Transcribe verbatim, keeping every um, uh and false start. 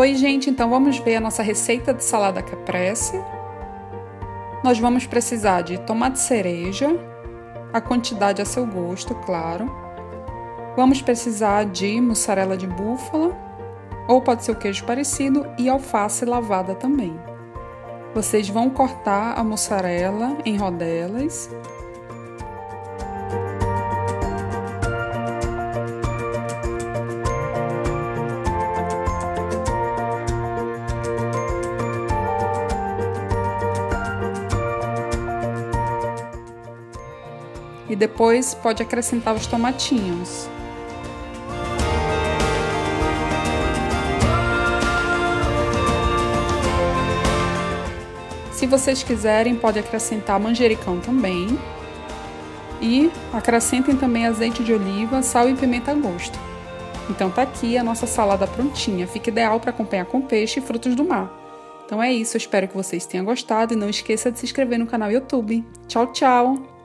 Oi, gente, então vamos ver a nossa receita de salada caprese. Nós vamos precisar de tomate cereja, a quantidade a seu gosto, claro. Vamos precisar de mussarela de búfala, ou pode ser o queijo parecido, e alface lavada também. Vocês vão cortar a mussarela em rodelas. E depois pode acrescentar os tomatinhos. Se vocês quiserem, pode acrescentar manjericão também. E acrescentem também azeite de oliva, sal e pimenta a gosto. Então tá aqui a nossa salada prontinha. Fica ideal para acompanhar com peixe e frutos do mar. Então é isso, eu espero que vocês tenham gostado e não esqueça de se inscrever no canal YouTube. Tchau, tchau!